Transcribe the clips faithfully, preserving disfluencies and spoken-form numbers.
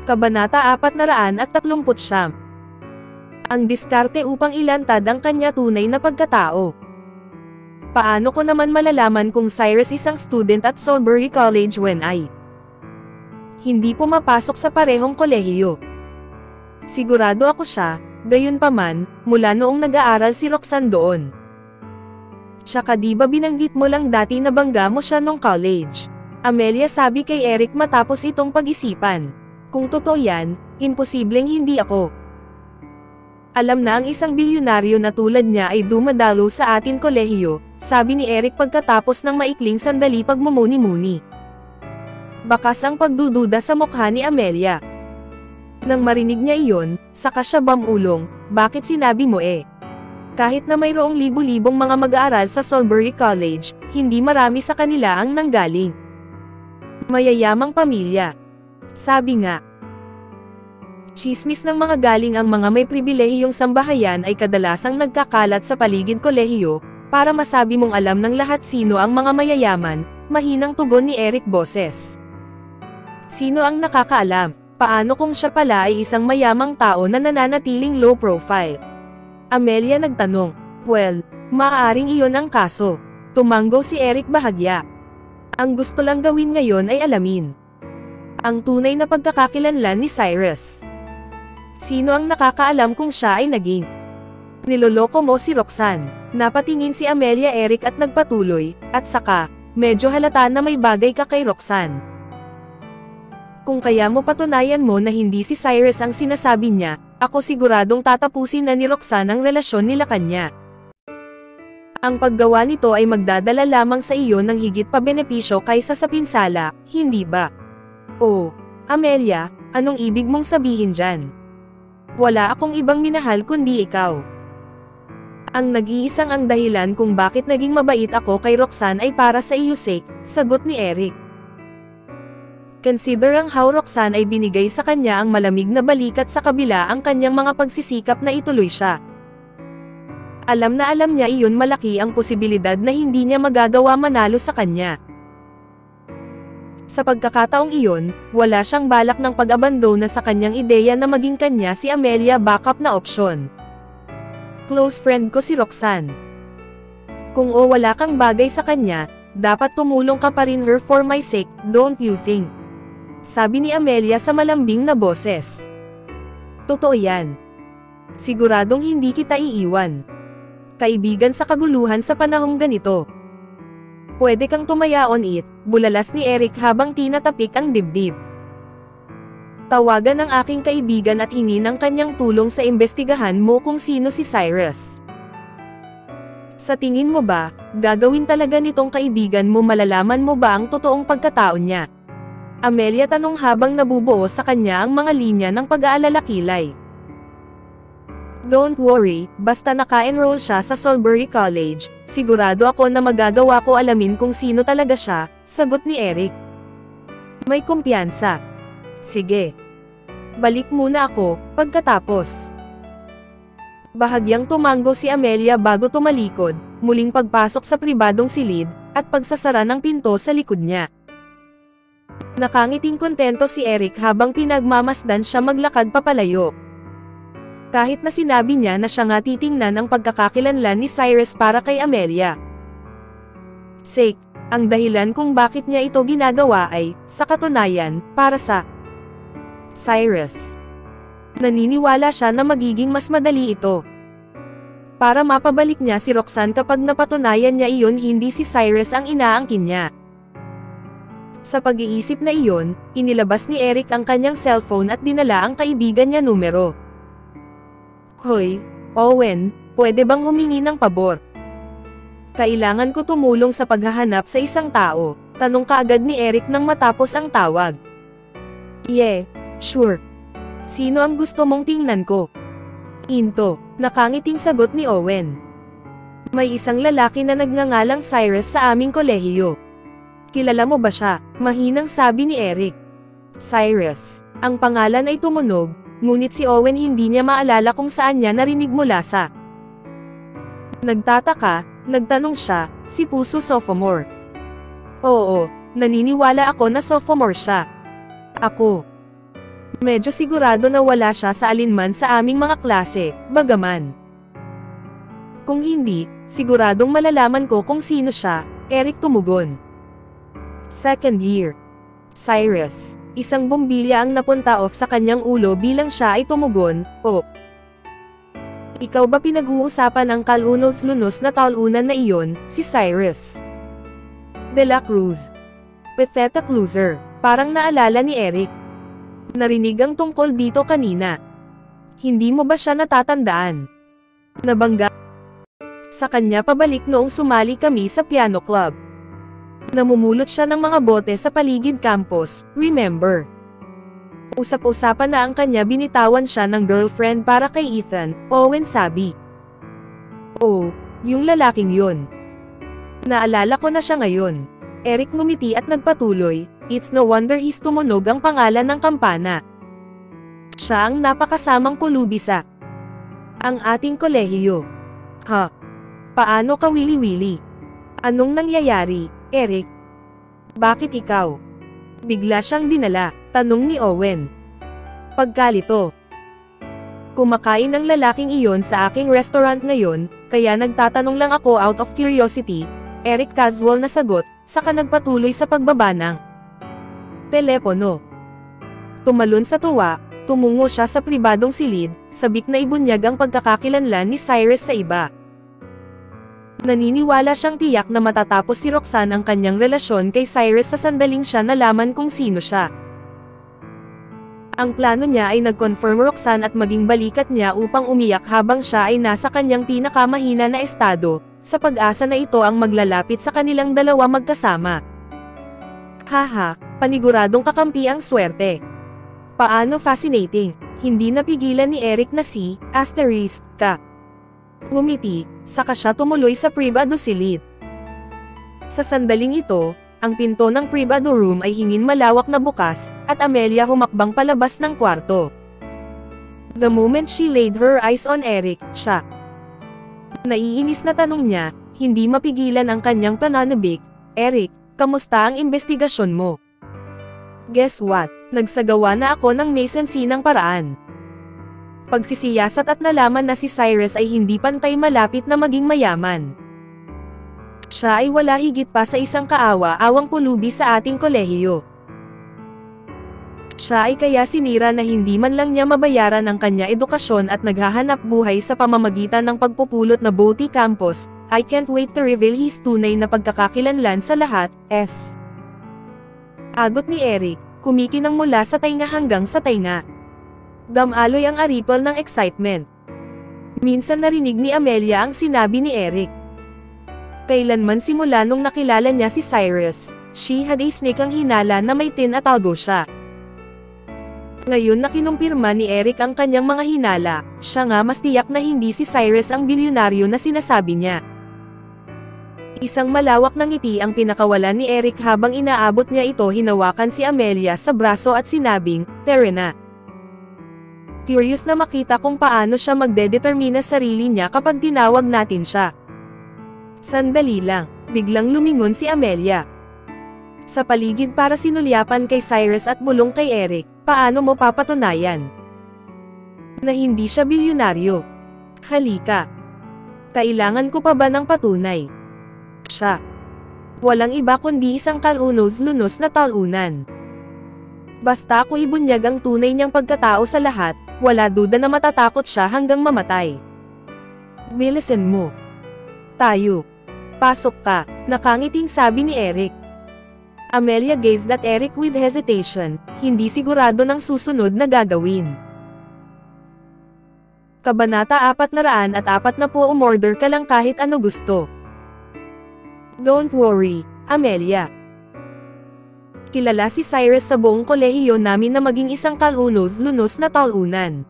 Kabanata apat na tatlumpu't siyam. Ang diskarte upang ilantad ang kanya tunay na pagkatao. Paano ko naman malalaman kung Cyrus isang student at Salisbury College when I hindi pumapasok sa parehong kolehiyo? Sigurado ako siya, gayunpaman, mula noong nag-aaral si Roxanne doon. Tsaka di ba binanggit mo lang dati na bangga mo siya nung college? Amelia sabi kay Eric matapos itong pag-isipan. Kung totoo yan, imposibleng hindi ako. Alam na ang isang bilyonaryo na tulad niya ay dumadalo sa atin kolehiyo, sabi ni Eric pagkatapos ng maikling sandali pagmumuni-muni. Bakas ang pagdududa sa mukha ni Amelia. Nang marinig niya iyon, saka siya bamulong, bakit sinabi mo eh? Kahit na mayroong libu-libong mga mag-aaral sa Salisbury College, hindi marami sa kanila ang nanggaling mayayamang pamilya. Sabi nga, tsismis ng mga galing ang mga may pribilehiyong sambahayan ay kadalasang nagkakalat sa paligid kolehiyo, para masabi mong alam ng lahat sino ang mga mayayaman, mahinang tugon ni Eric boses. Sino ang nakakaalam? Paano kung siya pala ay isang mayamang tao na nananatiling low profile? Amelia nagtanong. Well, maaaring iyon ang kaso. Tumanggo si Eric bahagya. Ang gusto lang gawin ngayon ay alamin ang tunay na pagkakakilanlan ni Cyrus. Sino ang nakakaalam kung siya ay naging niloloko mo si Roxanne? Napatingin si Amelia Eric at nagpatuloy, at saka, medyo halata na may bagay ka kay Roxanne. Kung kaya mo patunayan mo na hindi si Cyrus ang sinasabi niya, ako siguradong tatapusin na ni Roxanne ang relasyon nila kanya. Ang paggawa nito ay magdadala lamang sa iyo ng higit pa benepisyo kaysa sa pinsala, hindi ba? Oh, Amelia, anong ibig mong sabihin dyan? Wala akong ibang minahal kundi ikaw. Ang nag-iisang ang dahilan kung bakit naging mabait ako kay Roxanne ay para sa iyo sake, sagot ni Eric. Consider ang how Roxanne ay binigay sa kanya ang malamig na balikat sa kabila ang kanyang mga pagsisikap na ituloy siya. Alam na alam niya iyon malaki ang posibilidad na hindi niya magagawa manalo sa kanya. Sa pagkakataong iyon, wala siyang balak ng pag-abandona sa kanyang ideya na maging kanya si Amelia backup na opsyon. Close friend ko si Roxanne. Kung o wala kang bagay sa kanya, dapat tumulong ka pa rin her for my sake, don't you think? Sabi ni Amelia sa malambing na boses. Totoo yan. Siguradong hindi kita iiwan. Kaibigan sa kaguluhan sa panahong ganito. Pwede kang tumaya on it, bulalas ni Eric habang tinatapik ang dibdib. Tawagan ang aking kaibigan at hingin ang kanyang tulong sa imbestigahan mo kung sino si Cyrus. Sa tingin mo ba, gagawin talaga nitong kaibigan mo malalaman mo ba ang totoong pagkatao niya? Amelia tanong habang nabubuo sa kanya ang mga linya ng pag-aalala kilay. Don't worry, basta naka-enroll siya sa Salisbury College, sigurado ako na magagawa ko alamin kung sino talaga siya, sagot ni Eric. May kumpiyansa. Sige. Balik muna ako, pagkatapos. Bahagyang tumanggo si Amelia bago tumalikod, muling pagpasok sa pribadong silid, at pagsasara ng pinto sa likod niya. Nakangiting kontento si Eric habang pinagmamasdan siya maglakad papalayo. Kahit na sinabi niya na siya nga titingnan ang pagkakakilanlan ni Cyrus para kay Amelia. Sake, ang dahilan kung bakit niya ito ginagawa ay, sa katunayan, para sa Cyrus. Naniniwala siya na magiging mas madali ito para mapabalik niya si Roxanne kapag napatunayan niya iyon hindi si Cyrus ang inaangkin niya. Sa pag-iisip na iyon, inilabas ni Eric ang kanyang cellphone at dinala ang kaibigan niya numero. Hoy, Owen, pwede bang humingi ng pabor? Kailangan ko tumulong sa paghahanap sa isang tao, tanong kaagad ni Eric nang matapos ang tawag. Yeah, sure. Sino ang gusto mong tingnan ko? Into, nakangiting sagot ni Owen. May isang lalaki na nagngangalang Cyrus sa aming kolehiyo. Kilala mo ba siya? Mahinang sabi ni Eric. Cyrus. Ang pangalan ay tumunog, ngunit si Owen hindi niya maalala kung saan niya narinig mula sa. Nagtataka, nagtanong siya, si Puso sophomore. Oo, naniniwala ako na sophomore siya. Ako. Medyo sigurado na wala siya sa alinman sa aming mga klase, bagaman. Kung hindi, siguradong malalaman ko kung sino siya, Eric tumugon. Second year. Cyrus. Isang bombilya ang napunta off sa kanyang ulo bilang siya ay tumugon, oh. Ikaw ba pinag-uusapan ang kalunos-lunos na talunan na iyon, si Cyrus? De la Cruz. Pathetic loser, parang naalala ni Eric. Narinig ang tungkol dito kanina. Hindi mo ba siya natatandaan? Nabangga sa kanya pabalik noong sumali kami sa piano club. Namumulot siya ng mga bote sa paligid campus, remember? Usap-usapan na ang kanya binitawan siya ng girlfriend para kay Ethan, Owen sabi. Oh, yung lalaking yun. Naalala ko na siya ngayon. Eric ngumiti at nagpatuloy. It's no wonder he's tumunog ang pangalan ng kampana. Siya ang napakasamang pulubi sa ang ating kolehiyo. Ha? Paano ka wili-wili? Anong nangyayari, Eric? Bakit ikaw? Bigla siyang dinala, tanong ni Owen. Pagkalito. Kumakain ang lalaking iyon sa aking restaurant ngayon, kaya nagtatanong lang ako out of curiosity. Eric casual na sagot, saka nagpatuloy sa pagbaba ng telepono. Tumalon sa tuwa, tumungo siya sa pribadong silid, sabik na ibunyag ang pagkakakilanlan ni Cyrus sa iba. Naniniwala siyang tiyak na matatapos si Roxanne ang kanyang relasyon kay Cyrus sa sandaling siya nalaman kung sino siya. Ang plano niya ay nag-confirm Roxanne at maging balikat niya upang umiyak habang siya ay nasa kanyang pinakamahina na estado, sa pag-asa na ito ang maglalapit sa kanilang dalawa magkasama. Haha, paniguradong kakampi ang swerte. Paano fascinating, hindi napigilan ni Eric na si, asterisk, ka. Ngumiti, saka siya tumuloy sa privado silid. Sa sandaling ito, ang pinto ng privado room ay hingin malawak na bukas, at Amelia humakbang palabas ng kwarto. The moment she laid her eyes on Eric, siya. Naiinis na tanong niya, hindi mapigilan ang kanyang pananabik, Eric, kamusta ang investigasyon mo? Guess what? Nagsagawa na ako ng may-sensinang paraan. Pagsisiyasat at nalaman na si Cyrus ay hindi pantay malapit na maging mayaman. Siya ay wala higit pa sa isang kaawa-awang pulubi sa ating kolehiyo. Siya ay kaya sinira na hindi man lang niya mabayaran ang kanya edukasyon at naghahanap buhay sa pamamagitan ng pagpupulot na Booty Campus. I can't wait to reveal his tunay na pagkakakilanlan sa lahat, S. Agot ni Eric, kumikinang mula sa tainga hanggang sa tainga. Damaloy ang aripol ng excitement. Minsan narinig ni Amelia ang sinabi ni Eric. Kailanman simula nung nakilala niya si Cyrus, she had a sneakang hinala na may tinatago siya. Ngayon na kinumpirma ni Eric ang kanyang mga hinala, siya nga mas tiyak na hindi si Cyrus ang bilyonaryo na sinasabi niya. Isang malawak na ngiti ang pinakawalan ni Eric habang inaabot niya ito hinawakan si Amelia sa braso at sinabing, "Tara na." Curious na makita kung paano siya magdedetermina sarili niya kapag tinawag natin siya. Sandali lang, biglang lumingon si Amelia. Sa paligid para sinulyapan kay Cyrus at bulong kay Eric, paano mo papatunayan na hindi siya bilyonaryo? Halika. Kailangan ko pa ba ng patunay? Siya. Walang iba kundi isang kalunos-lunos na talunan. Basta ako ibunyag ang tunay niyang pagkatao sa lahat, wala duda na matatakot siya hanggang mamatay. Bilisan mo. Tayo. Pasok ka, nakangiting sabi ni Eric. Amelia gazed at Eric with hesitation, hindi sigurado ng susunod na gagawin. Kabanata apat na apat na po umorder ka lang kahit ano gusto. Don't worry, Amelia. Kilala si Cyrus sa buong kolehiyo namin na maging isang kalunos-lunos na talunan.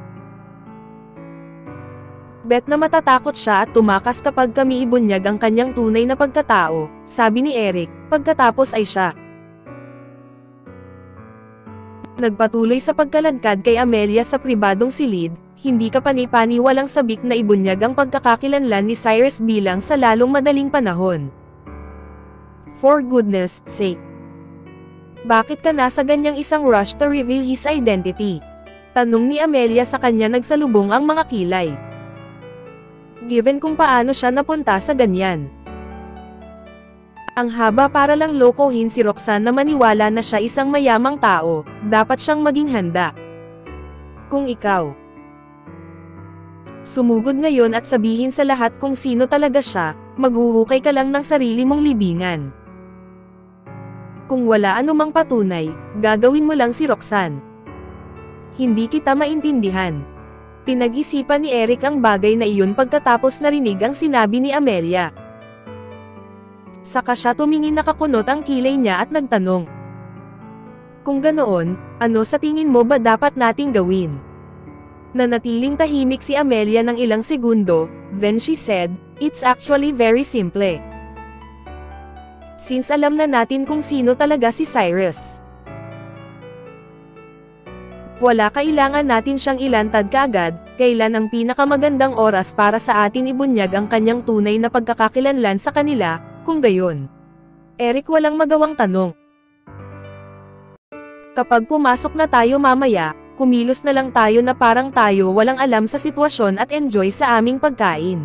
Bet na matatakot siya at tumakas kapag kami ibunyag ang kanyang tunay na pagkatao, sabi ni Eric, pagkatapos ay siya. Nagpatuloy sa pagkaladkad kay Amelia sa pribadong silid, hindi ka panipani walang sabik na ibunyag ang pagkakakilanlan ni Cyrus bilang sa lalong madaling panahon. For goodness sake. Bakit ka nasa ganyang isang rush to reveal his identity? Tanong ni Amelia sa kanya nagsalubong ang mga kilay. Given kung paano siya napunta sa ganyan. Ang haba para lang lokohin si Roxanne na maniwala na siya isang mayamang tao, dapat siyang maging handa. Kung ikaw sumugod ngayon at sabihin sa lahat kung sino talaga siya, maghuhukay ka lang ng sarili mong libingan. Kung wala anumang patunay, gagawin mo lang si Roxanne. Hindi kita maintindihan. Pinag-isipan ni Eric ang bagay na iyon pagkatapos narinig ang sinabi ni Amelia. Saka siya tumingin nakakunot ang kilay niya at nagtanong. Kung ganoon, ano sa tingin mo ba dapat nating gawin? Nanatiling tahimik si Amelia ng ilang segundo, then she said, "It's actually very simple. Since alam na natin kung sino talaga si Cyrus, wala kailangan natin siyang ilantad kaagad, kailan ang pinakamagandang oras para sa atin ibunyag ang kanyang tunay na pagkakakilanlan sa kanila, kung gayon." Eric walang magawang tanong. Kapag pumasok na tayo mamaya, kumilos na lang tayo na parang tayo walang alam sa sitwasyon at enjoy sa aming pagkain.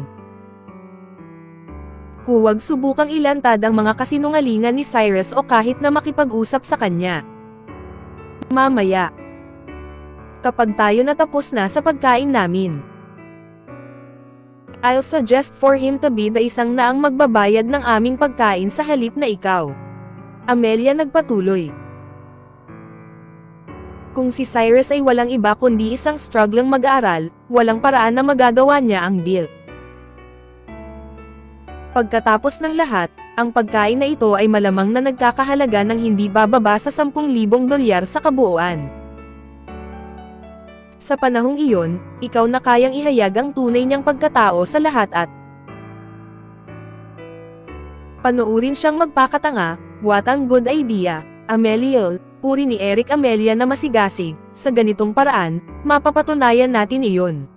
Huwag subukang ilantad ang mga kasinungalingan ni Cyrus o kahit na makipag-usap sa kanya. Mamaya, kapag tayo natapos na sa pagkain namin, I'll suggest for him to be the isang na ang magbabayad ng aming pagkain sa halip na ikaw. Amelia nagpatuloy. Kung si Cyrus ay walang iba kundi isang struggling mag-aaral, walang paraan na magagawa niya ang deal. Pagkatapos ng lahat, ang pagkain na ito ay malamang na nagkakahalaga ng hindi bababa sa sampung libong dolyar sa kabuuan. Sa panahong iyon, ikaw na kayang ihayag ang tunay niyang pagkatao sa lahat at panoorin siyang magpakatanga. What a good idea, Amelia. Puri ni Eric Amelia na masigasig. Sa ganitong paraan, mapapatunayan natin iyon.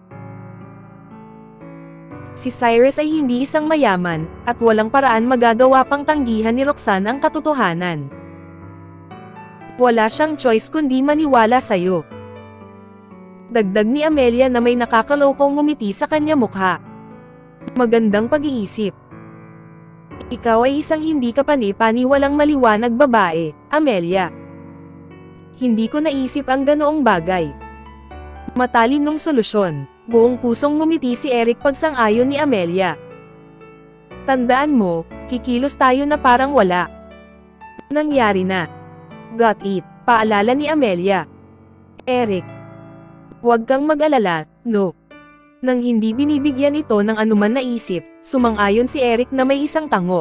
Si Cyrus ay hindi isang mayaman, at walang paraan magagawa pang tanggihan ni Roxanne ang katotohanan. Wala siyang choice kundi maniwala sa'yo. Dagdag ni Amelia na may nakakalokong ngumiti sa kanya mukha. Magandang pag-iisip. Ikaw ay isang hindi ka pani-pani walang maliwanag babae, Amelia. Hindi ko naisip ang ganoong bagay. Matalinong solusyon. Buong pusong ngumiti si Eric pagsang-ayon ni Amelia. Tandaan mo, kikilos tayo na parang wala nangyari na. Got it, paalala ni Amelia. Eric, huwag kang mag-alala, no. Nang hindi binibigyan ito ng anuman na isip, sumang-ayon si Eric na may isang tango.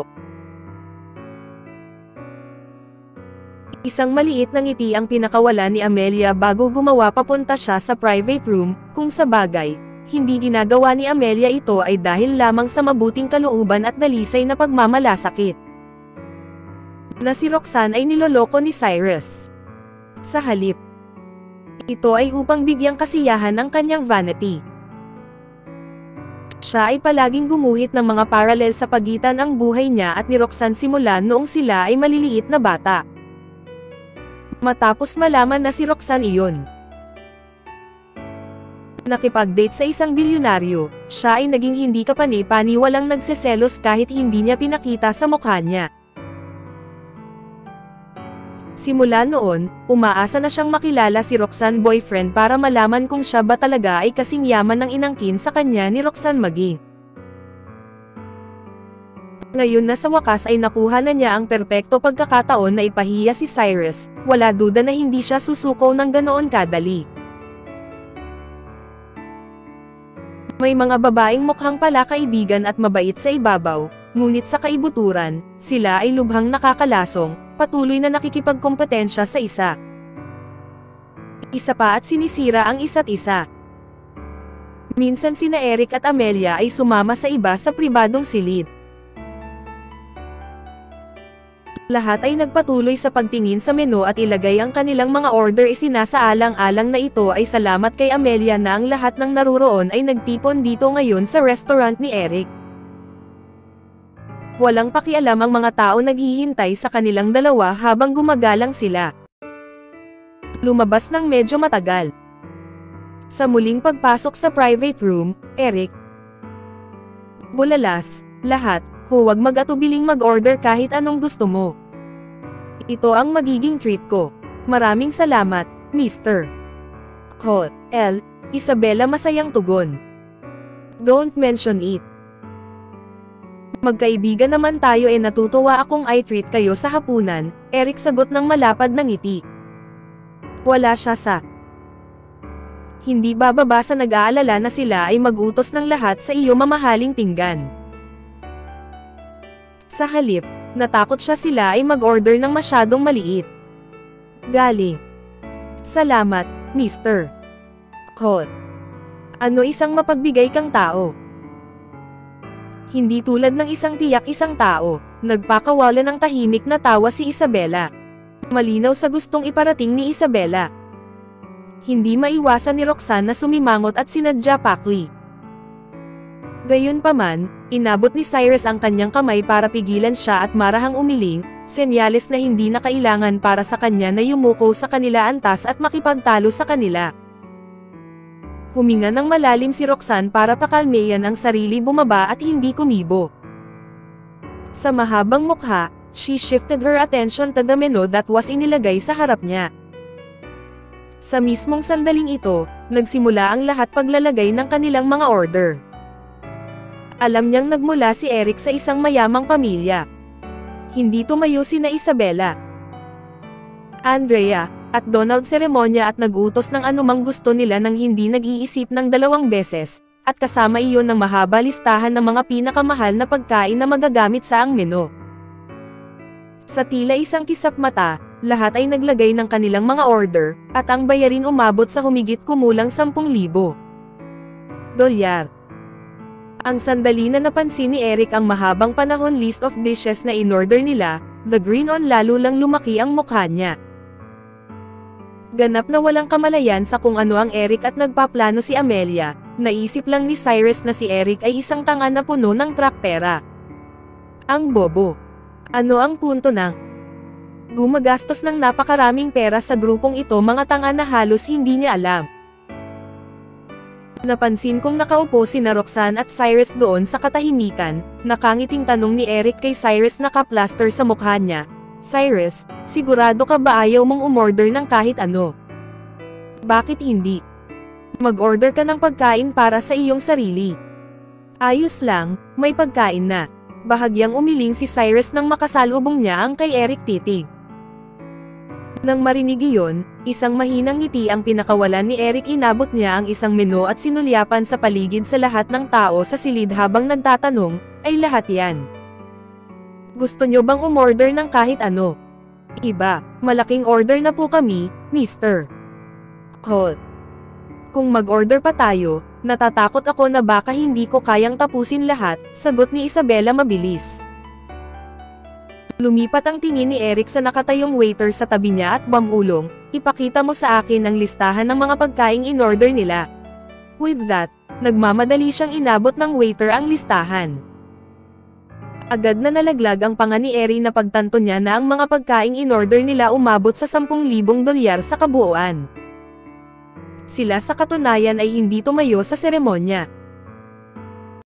Isang maliit na ngiti ang pinakawala ni Amelia bago gumawa papunta siya sa private room, kung sa bagay, hindi ginagawa ni Amelia ito ay dahil lamang sa mabuting kalooban at dalisay na pagmamalasakit. Na si Roxanne ay niloloko ni Cyrus. Sa halip, ito ay upang bigyang kasiyahan ang kanyang vanity. Siya ay palaging gumuhit ng mga paralel sa pagitan ang buhay niya at ni Roxanne simula noong sila ay maliliit na bata. Matapos malaman na si Roxanne iyon nakipag-date sa isang bilyonaryo, siya ay naging hindi kapani-pani walang nagseselos kahit hindi niya pinakita sa mukha niya. Simula noon, umaasa na siyang makilala si Roxanne boyfriend para malaman kung siya ba talaga ay kasing yaman ng inangkin sa kanya ni Roxanne maging. Ngayon na sa wakas ay nakuha na niya ang perpekto pagkakataon na ipahiya si Cyrus, wala duda na hindi siya susuko ng ganoon kadali. May mga babaeng mukhang pala kaibigan at mabait sa ibabaw, ngunit sa kaibuturan, sila ay lubhang nakakalasong, patuloy na nakikipagkompetensya sa isa. Isa pa at sinisira ang isa't isa. Minsan sina Eric at Amelia ay sumama sa iba sa pribadong silid. Lahat ay nagpatuloy sa pagtingin sa menu at ilagay ang kanilang mga order. Isinasaalang-alang na ito ay salamat kay Amelia na ang lahat ng naruroon ay nagtipon dito ngayon sa restaurant ni Eric. Walang pakialam ang mga tao naghihintay sa kanilang dalawa habang gumagalang sila. Lumabas ng medyo matagal. Sa muling pagpasok sa private room, Eric, bulalas, lahat, huwag mag-atubiling mag-order kahit anong gusto mo. Ito ang magiging treat ko. Maraming salamat, Mister Hot. L. Isabela masayang tugon. Don't mention it. Magkaibigan naman tayo e natutuwa akong i-treat kayo sa hapunan, Eric sagot ng malapad na ngiti. Wala siya sa hindi bababa sa nag-aalala na sila ay mag-utos ng lahat sa iyo mamahaling pinggan. Sa halip, natakot siya sila ay mag-order ng masyadong maliit. Galing. Salamat, Mister Hot. Ano isang mapagbigay kang tao? Hindi tulad ng isang tiyak isang tao, nagpakawala ng tahimik na tawa si Isabela. Malinaw sa gustong iparating ni Isabela. Hindi maiwasan ni Roxanne na sumimangot at sinadya pakli. Gayunpaman, inabot ni Cyrus ang kanyang kamay para pigilan siya at marahang umiling, senyales na hindi na kailangan para sa kanya na yumuko sa kanila antas at makipagtalo sa kanila. Huminga ng malalim si Roxanne para pakalmeyan ang sarili bumaba at hindi kumibo. Sa mahabang mukha, she shifted her attention to the menu that was inilagay sa harap niya. Sa mismong sandaling ito, nagsimula ang lahat paglalagay ng kanilang mga order. Alam niyang nagmula si Eric sa isang mayamang pamilya. Hindi tumayo sina Isabela, Andrea, at Donald seremonya at nag-utos ng anumang gusto nila nang hindi nag-iisip ng dalawang beses, at kasama iyon ng mahaba listahan ng mga pinakamahal na pagkain na magagamit sa ang menu. Sa tila isang kisap mata, lahat ay naglagay ng kanilang mga order, at ang bayarin umabot sa humigit kumulang sampung libo dolyar. Ang sandali na napansin ni Eric ang mahabang panahon list of dishes na in-order nila, the grin on lalo lang lumaki ang mukha niya. Ganap na walang kamalayan sa kung ano ang Eric at nagpaplano si Amelia, naisip lang ni Cyrus na si Eric ay isang tanga na puno ng trak pera. Ang bobo. Ano ang punto ng gumagastos ng napakaraming pera sa grupong ito, mga tanga na halos hindi niya alam. Napansin kong nakaupo sina Roxanne at Cyrus doon sa katahimikan, nakangiting tanong ni Eric kay Cyrus naka-plaster sa mukha niya. Cyrus, sigurado ka ba ayaw mong umorder ng kahit ano? Bakit hindi? Mag-order ka ng pagkain para sa iyong sarili. Ayos lang, may pagkain na. Bahagyang umiling si Cyrus nang makasalubong niya ang kay Eric titig. Nang marinig iyon, isang mahinang ngiti ang pinakawalan ni Eric. Inabot niya ang isang menu at sinulyapan sa paligid sa lahat ng tao sa silid habang nagtatanong, ay lahat yan. Gusto nyo bang umorder ng kahit ano? Iba, malaking order na po kami, Mister Hot. Kung mag-order pa tayo, natatakot ako na baka hindi ko kayang tapusin lahat, sagot ni Isabela mabilis. Lumipat ang tingin ni Eric sa nakatayong waiter sa tabi niya at bamulong, ipakita mo sa akin ang listahan ng mga pagkaing in-order nila. With that, nagmamadali siyang inabot ng waiter ang listahan. Agad na nalaglag ang panga ni Eric na pagtanto niya na ang mga pagkaing in-order nila umabot sa sampung libong dolyar sa kabuuan. Sila sa katunayan ay hindi tumayo sa seremonya.